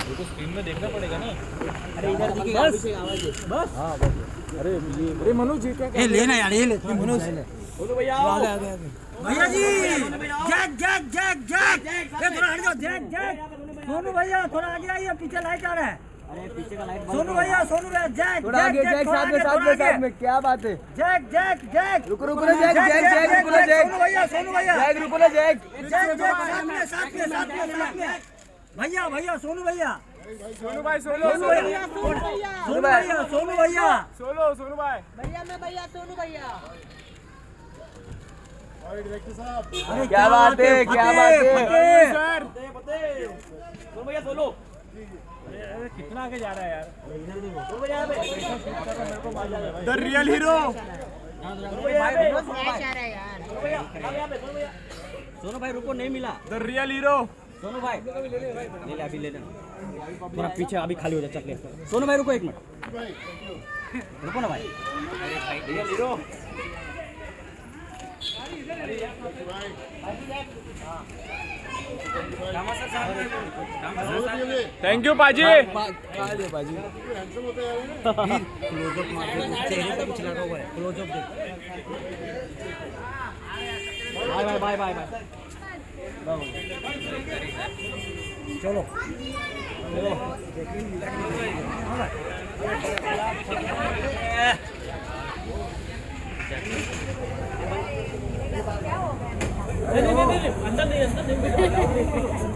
तो स्क्रीन में देखना पड़ेगा ना। अरे इधर दिखेगा बस। हाँ बस। अरे मनोज जी क्या लेना यार, ये ले मनोज। बोलो भैया आगे आगे आगे भैया जी। जैक जैक जैक जैक ये थोड़ा हट जाओ। जैक जैक सोनू भैया थोड़ा आगे आइए, पीछे लाइट आ रहा है। अरे पीछे का लाइट सोनू भैया जैक थोड़ा आगे। जैक साथ में क्या बात है। जैक जैक जैक रुको रुको ना। जैक जैक जैक रुको ना। जैक सोनू भैया जैक रुको ना। जैक जैक जैक साथ में भैया सोनू भैया सोनू भाई सोनू भैया सोनू भैया सोनू भैया सोनू भाई भैया मैं भैया सोनू भैया। अरे क्या बात है क्या बात है सर। सोनू भैया सोलो। अरे कितना आगे जा रहा है यार। द रियल हीरो सोनू भाई रुको, नहीं मिला। द रियल हीरो सोनू भाई ले ले अभी ले लेना। थोड़ा पीछे अभी खाली हो जाए चकले। सोनू भाई रुको 1 मिनट रुको ना भाई। रियल हीरो थैंक यू पाजी। पाजी क्लोजअप मार चेहरे पे कुछ लगा हुआ है। क्लोजअप देख। Bye bye bye bye bye. चलो नहीं अंदर नहीं